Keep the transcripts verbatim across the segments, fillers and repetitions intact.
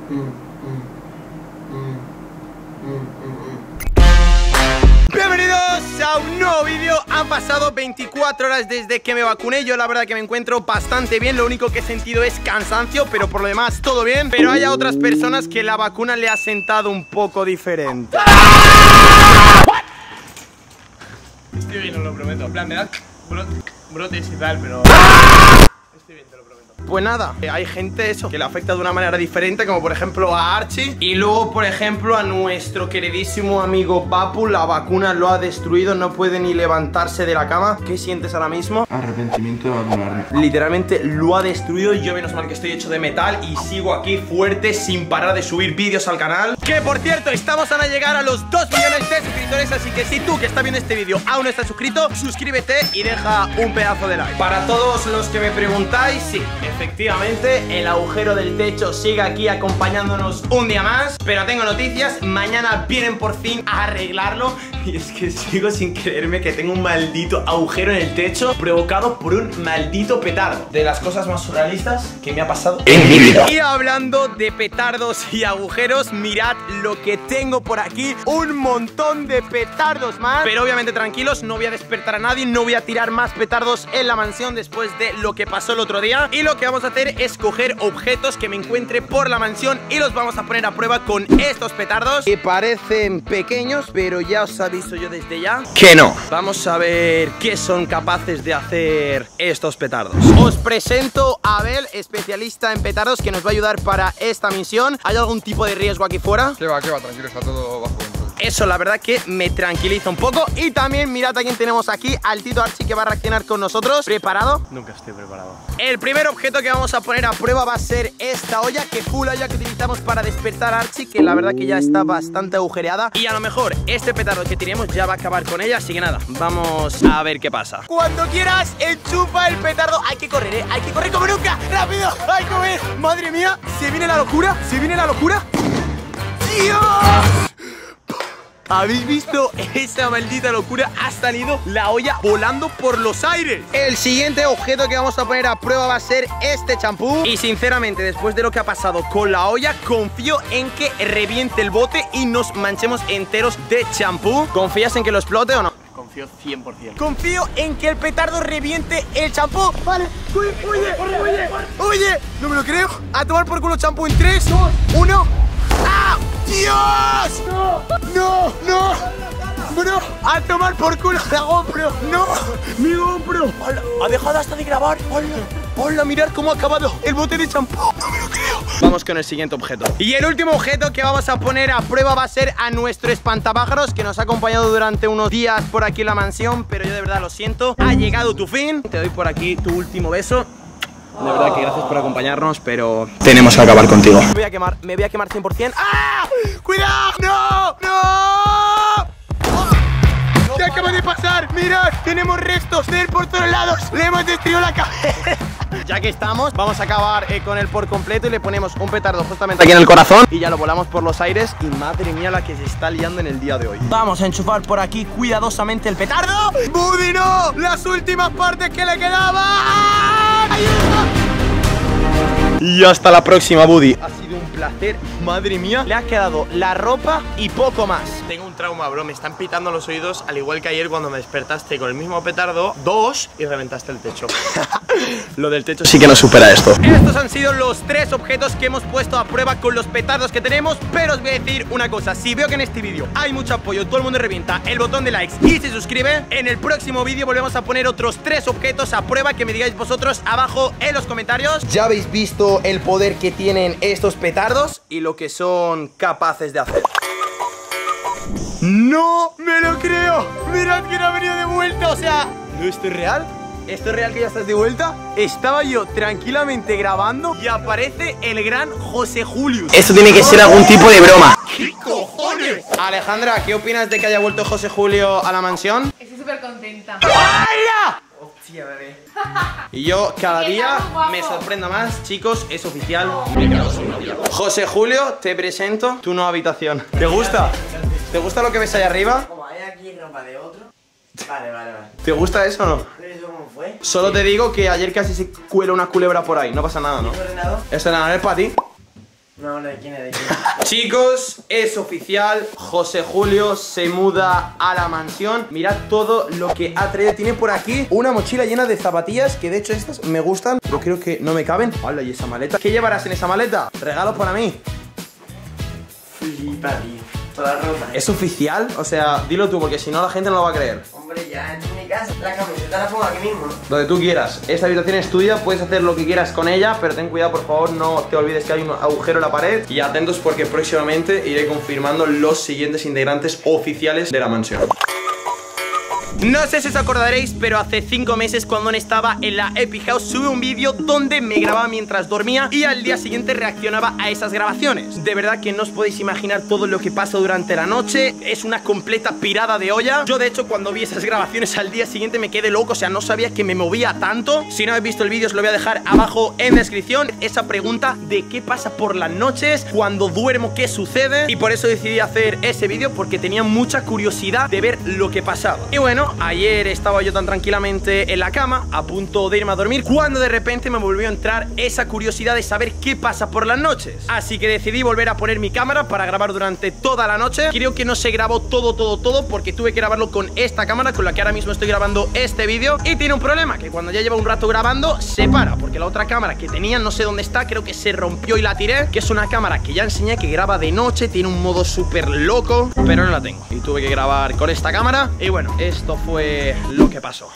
Bienvenidos a un nuevo vídeo. Han pasado veinticuatro horas desde que me vacuné. Yo la verdad que me encuentro bastante bien. Lo único que he sentido es cansancio, pero por lo demás todo bien. Pero hay a otras personas que la vacuna le ha sentado un poco diferente. Estoy bien, os lo prometo. En plan, me da brotes y tal, pero... Estoy bien, te lo prometo. Pues nada, hay gente eso que le afecta de una manera diferente, como por ejemplo a Archie. Y luego por ejemplo a nuestro queridísimo amigo Papu. La vacuna lo ha destruido, no puede ni levantarse de la cama. ¿Qué sientes ahora mismo? Arrepentimiento de vacunarme. Literalmente lo ha destruido. Yo menos mal que estoy hecho de metal y sigo aquí fuerte sin parar de subir vídeos al canal. Que por cierto, estamos a llegar a los dos millones de suscriptores. Así que si tú que estás viendo este vídeo aún no estás suscrito, suscríbete y deja un pedazo de like. Para todos los que me preguntáis, sí, efectivamente, el agujero del techo sigue aquí acompañándonos un día más. Pero tengo noticias, mañana vienen por fin a arreglarlo. Y es que sigo sin creerme que tengo un maldito agujero en el techo provocado por un maldito petardo. De las cosas más surrealistas que me ha pasado en mi vida. Y hablando de petardos y agujeros, mirad lo que tengo por aquí. Un montón de petardos más. Pero obviamente tranquilos, no voy a despertar a nadie. No voy a tirar más petardos en la mansión después de lo que pasó el otro día. Y lo que vamos a hacer es coger objetos que me encuentre por la mansión y los vamos a poner a prueba con estos petardos, que parecen pequeños, pero ya os aviso yo desde ya que no. Vamos a ver qué son capaces de hacer estos petardos. Os presento a Abel, especialista en petardos, que nos va a ayudar para esta misión. ¿Hay algún tipo de riesgo aquí fuera? Que va, que va, tranquilo, está todo bajo control. Eso la verdad que me tranquiliza un poco. Y también mirad a quién tenemos aquí, al Tito Archie, que va a reaccionar con nosotros. ¿Preparado? Nunca estoy preparado. El primer objeto que vamos a poner a prueba va a ser esta olla, que fue la olla que utilizamos para despertar a Archie, que la verdad que ya está bastante agujereada. Y a lo mejor este petardo que tiremos ya va a acabar con ella. Así que nada, vamos a ver qué pasa. Cuando quieras, enchufa el petardo. Hay que correr, ¿eh? Hay que correr como nunca. ¡Rápido! ¡Hay que correr! ¡Madre mía! ¿Se viene la locura? ¿Se viene la locura? ¡Dios! ¿Habéis visto esa maldita locura? Ha salido la olla volando por los aires. El siguiente objeto que vamos a poner a prueba va a ser este champú. Y sinceramente, después de lo que ha pasado con la olla, confío en que reviente el bote y nos manchemos enteros de champú. ¿Confías en que lo explote o no? Confío cien por cien. Confío en que el petardo reviente el champú. Vale. Oye, oye, oye, oye. No me lo creo. A tomar por culo champú en tres, dos, uno. ¡Ah! ¡Dios! ¡No! ¡No! ¡No! ¡No! ¡A tomar por culo la GoPro! ¡No! ¡Mi GoPro! ¡Hola! ¡Ha dejado hasta de grabar! ¡Hola! ¡Hola! Mirad cómo ha acabado el bote de champú. ¡No me lo creo! Vamos con el siguiente objeto. Y el último objeto que vamos a poner a prueba va a ser a nuestro espantapájaros, que nos ha acompañado durante unos días por aquí en la mansión. Pero yo de verdad lo siento. Ha llegado tu fin. Te doy por aquí tu último beso. De verdad que gracias por acompañarnos, pero tenemos que acabar contigo. Me voy a quemar, me voy a quemar cien por cien. ¡Ah! ¡Cuidado! ¡No! ¡No! ¿Qué acaba de pasar? Mirad, tenemos restos de él por todos lados. Le hemos destruido la cabeza. Ya que estamos, vamos a acabar eh, con él por completo y le ponemos un petardo justamente aquí en el corazón y ya lo volamos por los aires. Y madre mía la que se está liando en el día de hoy. Vamos a enchufar por aquí cuidadosamente el petardo. ¡Buddy, no! ¡Las últimas partes que le quedaban! ¡Ayuda! Y hasta la próxima, Buddy. Ha sido un placer, madre mía. Le ha quedado la ropa y poco más. Tengo un trauma, bro, me están pitando los oídos. Al igual que ayer cuando me despertaste con el mismo petardo, dos, y reventaste el techo. Lo del techo sí que no supera esto. Estos han sido los tres objetos que hemos puesto a prueba con los petardos que tenemos. Pero os voy a decir una cosa, si veo que en este vídeo hay mucho apoyo, todo el mundo revienta el botón de likes y se suscribe, en el próximo vídeo volvemos a poner otros tres objetos a prueba que me digáis vosotros abajo en los comentarios. Ya habéis visto el poder que tienen estos petardos y lo que son capaces de hacer. ¡No me lo creo! ¡Mirad que no ha venido de vuelta! O sea, ¿no esto es real? ¿Esto es real que ya estás de vuelta? Estaba yo tranquilamente grabando y aparece el gran José Julius. Esto tiene que ser algún tipo de broma. ¿Qué cojones? Alejandra, ¿qué opinas de que haya vuelto José Julio a la mansión? Estoy súper contenta. ¡Hala! Hostia, bebé. Y yo cada día me sorprendo más, chicos, es oficial. José Julio, te presento tu nueva habitación. ¿Te gusta? ¿Te gusta lo que ves ahí arriba? Como hay aquí ropa de otro. Vale, vale, vale. ¿Te gusta eso o no? ¿Eso cómo fue? Solo te digo que ayer casi se cuela una culebra por ahí. No pasa nada, ¿no? ¿El ordenador? Este ordenador es para ti. No, no, ¿de quién es? ¿De quién es? Chicos, es oficial, José Julio se muda a la mansión. Mirad todo lo que ha traído. Tiene por aquí una mochila llena de zapatillas, que de hecho estas me gustan, pero creo que no me caben. Hola, ¿y esa maleta? ¿Qué llevarás en esa maleta? Regalos para mí. Flipa, tío. Toda rota. ¿Es oficial? O sea, dilo tú, porque si no la gente no lo va a creer. Hombre, ya en mi casa. La camiseta la pongo aquí mismo, ¿no? Donde tú quieras. Esta habitación es tuya, puedes hacer lo que quieras con ella, pero ten cuidado, por favor, no te olvides que hay un agujero en la pared. Y atentos porque próximamente iré confirmando los siguientes integrantes oficiales de la mansión. No sé si os acordaréis, pero hace cinco meses cuando estaba en la Epic House subí un vídeo donde me grababa mientras dormía y al día siguiente reaccionaba a esas grabaciones. De verdad que no os podéis imaginar todo lo que pasa durante la noche. Es una completa pirada de olla. Yo de hecho cuando vi esas grabaciones al día siguiente me quedé loco, o sea, no sabía que me movía tanto. Si no habéis visto el vídeo os lo voy a dejar abajo en descripción. Esa pregunta de qué pasa por las noches, cuando duermo, qué sucede. Y por eso decidí hacer ese vídeo, porque tenía mucha curiosidad de ver lo que pasaba. Y bueno, ayer estaba yo tan tranquilamente en la cama, a punto de irme a dormir, cuando de repente me volvió a entrar esa curiosidad de saber qué pasa por las noches. Así que decidí volver a poner mi cámara para grabar durante toda la noche. Creo que no se grabó todo, todo, todo, porque tuve que grabarlo con esta cámara, con la que ahora mismo estoy grabando este vídeo. Y tiene un problema, que cuando ya lleva un rato grabando, se para, porque la otra cámara que tenía, no sé dónde está, creo que se rompió y la tiré. Que es una cámara que ya enseñé, que graba de noche, tiene un modo súper loco, pero no la tengo. Y tuve que grabar con esta cámara. Y bueno, esto fue lo que pasó.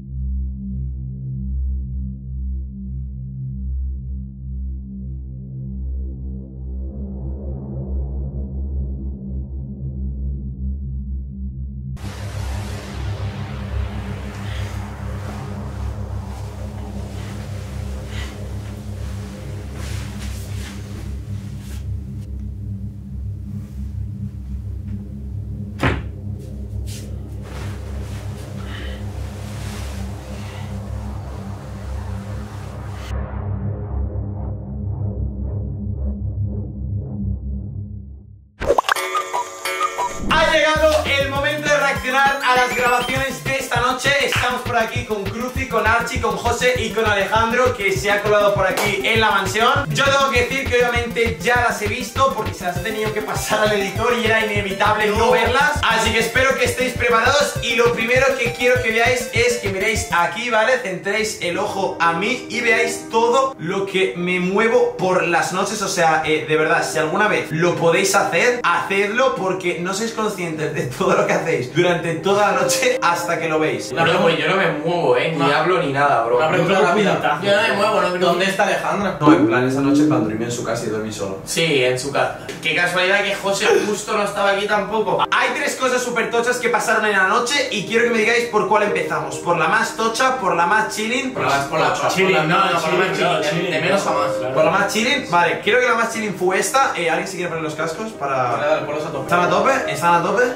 Ha llegado el momento de reaccionar a las grabaciones de esta noche. Estamos por aquí con Cruci, con Archie, con José y con Alejandro, que se ha colado por aquí en la mansión. Yo tengo que decir que obviamente ya las he visto, porque se las he tenido que pasar al editor y era inevitable no verlas. Así que espero que estéis preparados. Y lo primero que quiero que veáis es que miréis aquí, ¿vale? Centréis el ojo a mí y veáis todo lo que me muevo por las noches. O sea, eh, de verdad, si alguna vez lo podéis hacer, hacedlo, porque no sois conscientes de todo lo que hacéis durante toda la noche hasta que lo veis. No, no, pues yo no me muevo, eh, ni hablo ni nada, bro. Una pregunta rápida. Yo no me muevo, no creo. ¿Dónde está Alejandra? No, en plan, esa noche plan dormí en su casa y dormí solo. Sí, en su casa. Qué casualidad que José justo no estaba aquí tampoco. Hay tres cosas súper tochas que pasaron en la noche y quiero que me digáis por cuál empezamos. ¿Por la más tocha? ¿Por la más chilling? Por la, por la, por la, Chilling, por la- no, no, no, por la más chilling, chilling, chilling, de menos a más. ¿Por la más chilling? Vale, creo que la más chilling fue esta. eh, ¿Alguien se quiere poner los cascos para...? Dale, dale, ponlos a tope. ¿Están a tope? ¿Están a tope?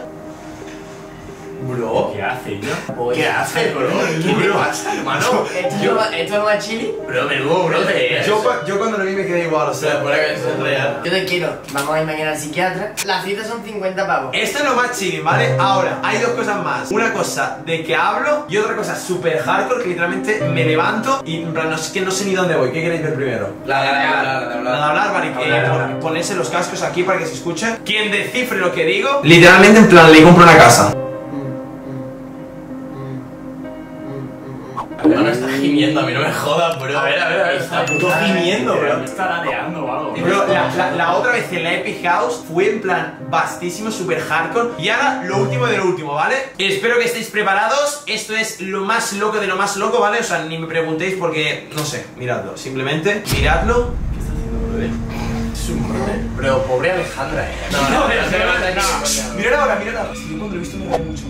Bro, ¿Qué hace, yo? ¿qué haces, bro? ¿Qué te pasa, hermano? ¿Esto es lo más- esto es lo más chili? Bro, menudo, bro, te Yo, cu- yo cuando lo vi me quedé igual, o sea... Por que es real. Yo te quiero. Vamos a ir mañana al psiquiatra. Las citas son cincuenta pavos. Esto es lo más chilling, ¿vale? Ahora, hay dos cosas más. Una cosa de que hablo y otra cosa súper hardcore, que literalmente me levanto y en plan, no sé, que no sé ni dónde voy. ¿Qué queréis ver primero? La, la, la, la, la, la, Nada, hablar, vale, que Hablar, pon- hablar. ponerse los cascos aquí para que se escuche. Quien descifre lo que digo, literalmente en plan, le compro una casa. Hermano, está gimiendo, a mí no me jodas, bro. A ver, a ver, a ver, Está puto gimiendo, bro. Está ladeando o algo. Bro, la, la- la otra vez en la Epic House fue en plan vastísimo, super hardcore. Y ahora lo último de lo último, ¿vale? Espero que estéis preparados. Esto es lo más loco de lo más loco, ¿vale? O sea, ni me preguntéis porque, no sé, miradlo. Simplemente, miradlo. ¿Qué está haciendo, bro? Es un bro. Bro, pobre Alejandra, eh. No, no, no, no, no. Mirad ahora, mirad ahora. Si yo cuando lo he visto me reí mucho.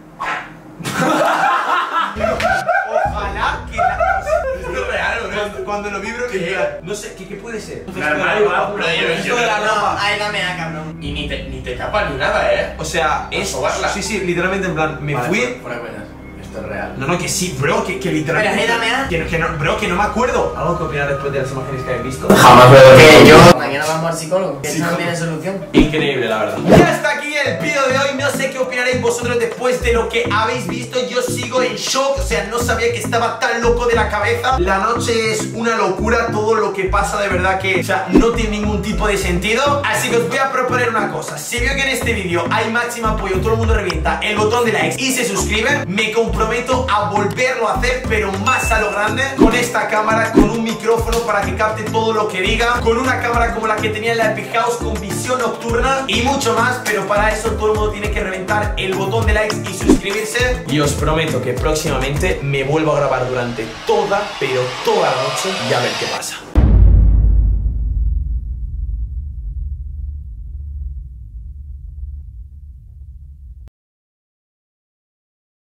Ojalá que la... Es real, bro. Cuando, cuando lo vi, bro, que era- no sé, ¿qué, qué puede ser? Un armario, va, Bro, yo- Esto yo- de la No, ropa. ahí dame a cabrón. Y ni te, ni te capa ni nada, eh. O sea, es... sobarla. Sí, sí, literalmente en plan, me Vale, fui... fuera- fuera de coñas. Esto es real. No, no, que sí, bro, que, que literalmente. Pero ayúdame a- que, que no, bro, que no me acuerdo. ¿Algo que opinar después de las imágenes que habéis visto? Jamás me lo Que yo. Mañana vamos al psicólogo. Que Sí, esto no ¿cómo? tiene solución. Increíble, la verdad. Y hasta aquí el vídeo de hoy. No sé qué opinaréis vosotros después de lo que habéis visto. Yo sigo en shock. O sea, no sabía que estaba tan loco de la cabeza. La noche es una locura. Todo lo que pasa de verdad que, o sea, no tiene ningún tipo de sentido. Así que os voy a proponer una cosa. Si veo que en este vídeo hay máximo apoyo, todo el mundo revienta el botón de likes y se suscribe, me comprometo a volverlo a hacer, pero más a lo grande, con esta cámara, con un micrófono para que capte todo lo que diga, con una cámara como la que tenía en la Epic House, con visión nocturna y mucho más. Pero para eso todo el mundo tiene que reventar el botón de likes y suscribirse. Y os prometo que próximamente me vuelvo a grabar durante toda, pero toda la noche y a ver qué pasa.